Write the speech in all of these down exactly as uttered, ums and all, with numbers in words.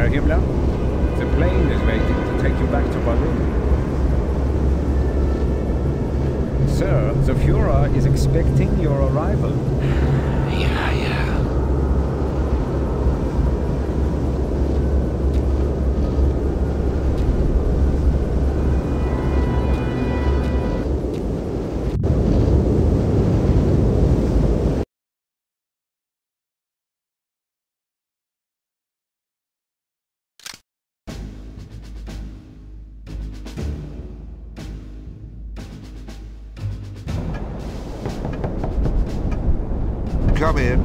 Himmler. The plane is waiting to take you back to Barum. Sir, the Führer is expecting your arrival. Yeah, yeah. Come in.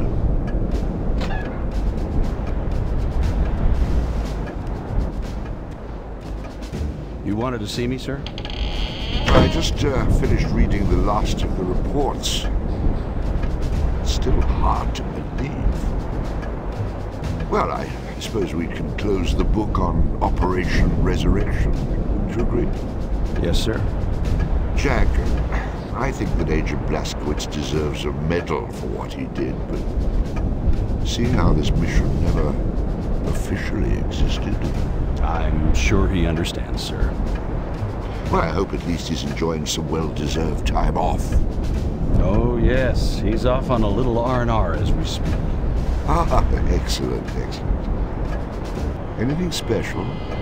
You wanted to see me, sir? I just uh, finished reading the last of the reports. It's still hard to believe. Well, I suppose we can close the book on Operation Resurrection. Would you agree? Yes, sir. Jack, I think that Agent Blazkowicz deserves a medal for what he did, but seeing how this mission never officially existed... I'm sure he understands, sir. Well, I hope at least he's enjoying some well-deserved time off. Oh, yes. He's off on a little R and R as we speak. Ah, excellent, excellent. Anything special?